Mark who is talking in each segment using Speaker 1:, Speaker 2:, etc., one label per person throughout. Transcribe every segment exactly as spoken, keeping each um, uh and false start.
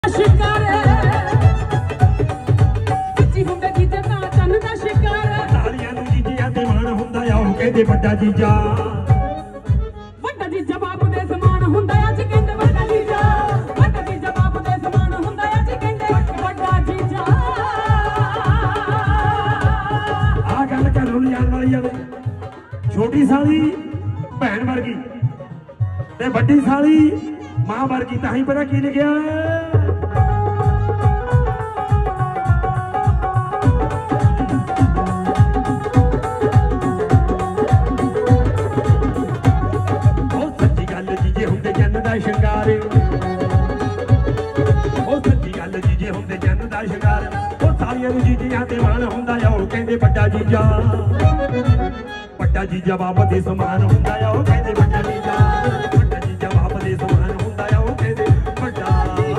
Speaker 1: शिकार सच्ची हुंदे जीजे दा चन्न दा शिकार तालियां नूं जीजियां ते मान हुंदा आ ओ कहंदे वड्डा जीजा वड्डा जीजा बाप दे समान हुंदा अज कहंदे वड्डा जीजा वड्डा जीजा बाप दे समान हुंदा अज कहंदे वड्डा जीजा आ गल करन जाण वाली आ छोटी साली भैन वर्गी ते वड्डी साली मां वर्गी तां ही पता की लिखिया शिंगार सच्ची गल जीजे हुंदे जन दा शिंगार सारियां नूं जीजियां ते मान हुंदा आ ओ कहंदे वड्डा जीजा वड्डा जीजा बाप दे समान हुंदा आ ओ कहंदे वड्डा जीजा वड्डा जीजा बाप दे समान हुंदा आ ओ कहंदे वड्डा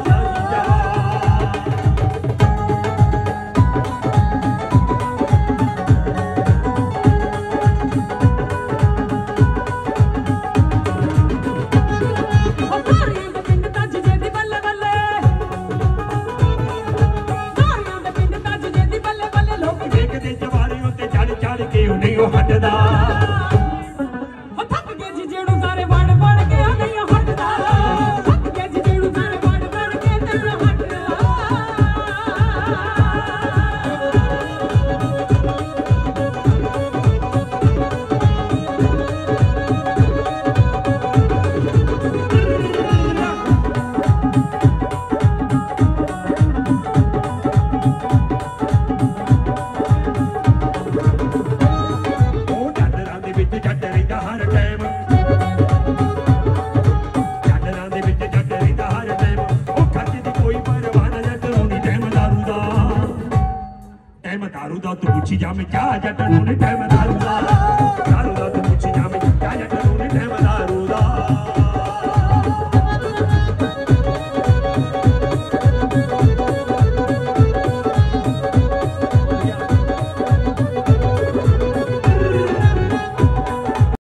Speaker 1: नहीं वो हटदा थक गए जी जेड़ू सारे वड़ वड़ के नहीं हटदा थक गए जी जेड़ू सारे वड़ वड़ के नहीं हटदा दारू दा तू पूछी जा मैं क्या जट नूं टाइम दारू दा